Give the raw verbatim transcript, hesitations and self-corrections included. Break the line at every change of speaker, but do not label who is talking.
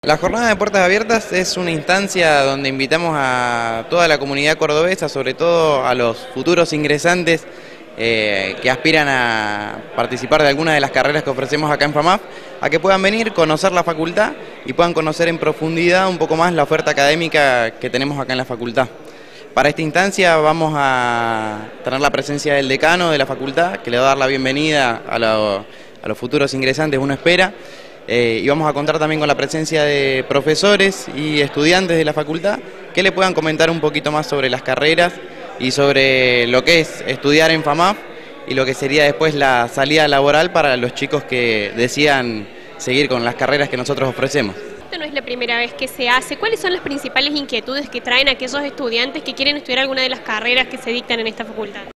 La jornada de puertas abiertas es una instancia donde invitamos a toda la comunidad cordobesa, sobre todo a los futuros ingresantes eh, que aspiran a participar de alguna de las carreras que ofrecemos acá en FAMAF, a que puedan venir, conocer la facultad y puedan conocer en profundidad un poco más la oferta académica que tenemos acá en la facultad. Para esta instancia vamos a tener la presencia del decano de la facultad, que le va a dar la bienvenida a, lo, a los futuros ingresantes, uno espera. Eh, y vamos a contar también con la presencia de profesores y estudiantes de la facultad que le puedan comentar un poquito más sobre las carreras y sobre lo que es estudiar en FAMAF y lo que sería después la salida laboral para los chicos que decidan seguir con las carreras que nosotros ofrecemos.
Esto no es la primera vez que se hace. ¿Cuáles son las principales inquietudes que traen aquellos estudiantes que quieren estudiar alguna de las carreras que se dictan en esta facultad?